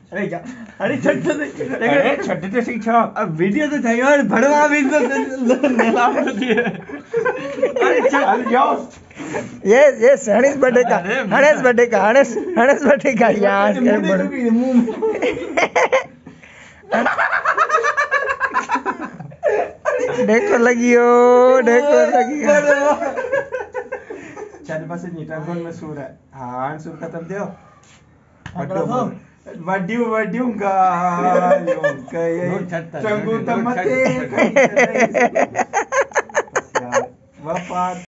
अरे क्या अरे छठ अरे छठ तो सीखो अब वीडियो तो चाहिए और भड़वा भी तो नाम तो दिए अरे चल जाओ ये हणेश बर्थडे का हणेश बर्थडे का हणेश बर्थडे का यार देखो लगियो चल बस नीटन में सूर है हाँ सूर खत्म दियो वड्यू चंगू तमते